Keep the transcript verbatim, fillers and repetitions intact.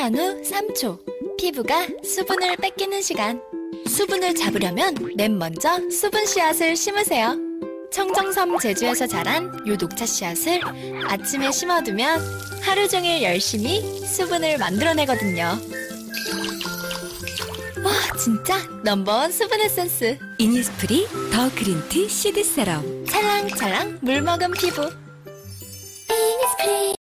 한 후 삼 초. 피부가 수분을 뺏기는 시간. 수분을 잡으려면 맨 먼저 수분 씨앗을 심으세요. 청정섬 제주에서 자란 요 녹차 씨앗을 아침에 심어두면 하루 종일 열심히 수분을 만들어내거든요. 와, 진짜 넘버원 수분 에센스. 이니스프리 더 그린티 시드 세럼. 찰랑찰랑 물 먹은 피부.